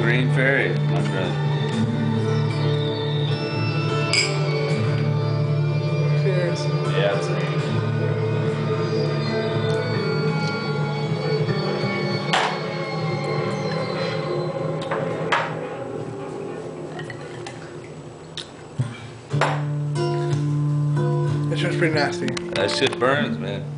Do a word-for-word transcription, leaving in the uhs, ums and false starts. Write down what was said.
Green Fairy, my friend. Cheers. Yeah, it's a That shit's pretty nasty. That shit burns, man.